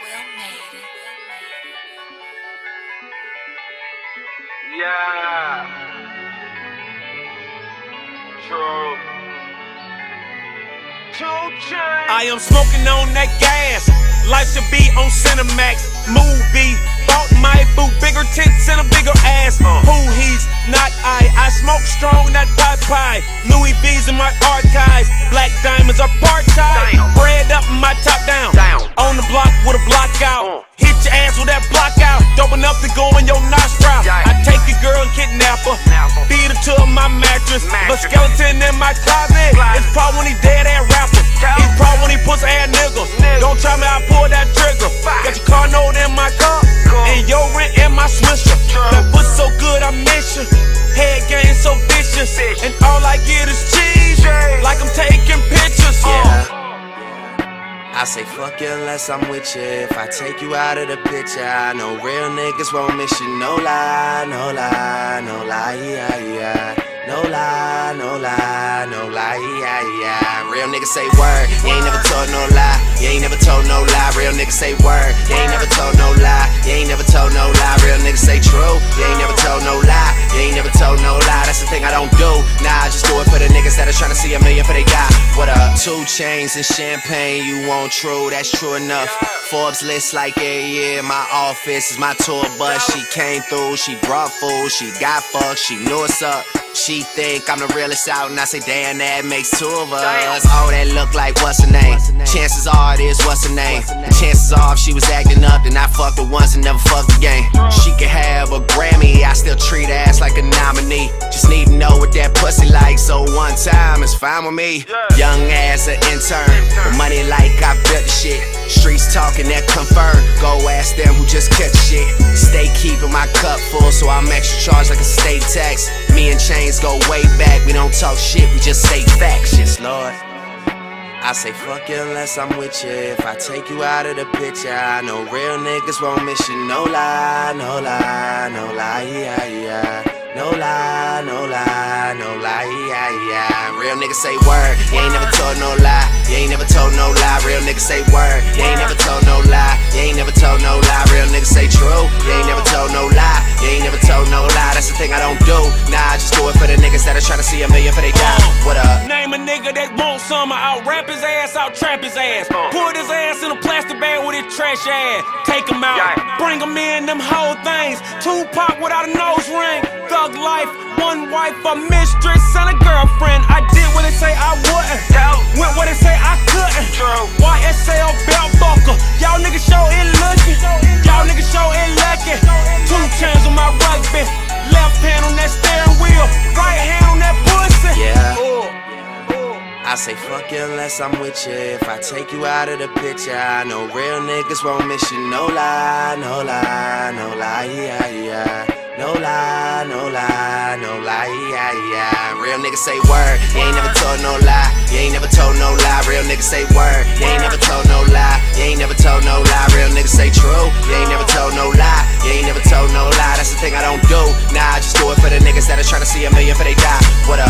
Yeah. True. I am smoking on that gas. Life should be on Cinemax. Movie. Bought my boo. Bigger tits and a bigger ass. Who he's not I. I smoke strong, not pie. Louis V's in my archives. Black diamonds are part-time. Bread up and my top down. On the block with a block out. Hit your ass with that block out. Dope enough to go in your nostril. I take your girl and kidnap her. Feed her to my mattress. But skeleton in my closet. It's probably when he dead ass rapper. It's probably when he pussy ass niggas. Don't try me, I pull that trigger. Got your car note in my car. And your rent in my swisher. That pussy so good I miss you. Head game so vicious. And all I get is cheese. Like I'm taking pictures. I say fuck you unless I'm with you. If I take you out of the picture, I know real niggas won't miss you. No lie, no lie, no lie, yeah. No lie, no lie, no lie, yeah. Real niggas say word, you ain't never told no lie. You ain't never told no lie. Real niggas say word, you ain't never told no lie. You ain't never told no lie. Real niggas say true, you ain't never told no lie. You ain't never told no lie. That's the thing I don't do. Nah, I just do it for the niggas that are trying to see a million for they got. What up? 2 chains and champagne, you want true, that's true enough. Forbes list like yeah, my office is my tour bus. She came through, she brought food, she got fucked, she knew what's up. She think I'm the realest out, and I say damn, that makes 2 of us. Oh, that look like what's her name? Chances are it is what's her name. And chances are if she was acting up, then I fucked her once and never fucked again. She could have a Grammy, I still treat her ass like a nominee. Just need to know what that pussy like, so one time is fine with me. Young ass an intern, with money like I built the shit. Streets talking that confirm. Go ask them who just catch shit. Stay keeping my cup full, so I'm extra charged like a state tax. Me and Chainz go way back. We don't talk shit, we just say facts. Yes, Lord. I say fuck you unless I'm with you. If I take you out of the picture, I know real niggas won't miss you. No lie, no lie, no lie, yeah. No lie, no lie, no lie, yeah. Real niggas say word, you ain't never told no lie. You ain't never told no lie. Real niggas say word, you ain't never told no lie. You ain't never told no lie. Real niggas say true, you ain't never told no lie. You ain't never told no lie. That's the thing I don't do. Nah, I just do it for the niggas that are trying to see a million for they die. What up? Name a nigga that want some, out rap his ass, out trap his ass. Put his ass in a plastic bag with his trash ass. Take him out, bring him in, them whole things. Tupac without a nose ring. Thug life, one wife, a mistress, and a girlfriend. I did what they say I wouldn't. Went where they say I couldn't. YSL belt buckle. Y'all niggas show it looking. Y'all niggas show it lucky. 2 chains on my rugby. Left hand on that steering wheel. Right hand on that pussy. I say fuck you unless I'm with you. If I take you out of the picture, I know real niggas won't miss you. No lie, no lie, no lie, yeah. No lie, no lie, no lie, yeah. Real niggas say word, you ain't never told no lie. You ain't never told no lie. Real niggas say word, you ain't never told no lie. You ain't never told no lie. Real niggas say true, you ain't never told no lie. You ain't never told no lie. That's the thing I don't do. Nah, I just do it for the niggas that are trying to see a million for they die. What up?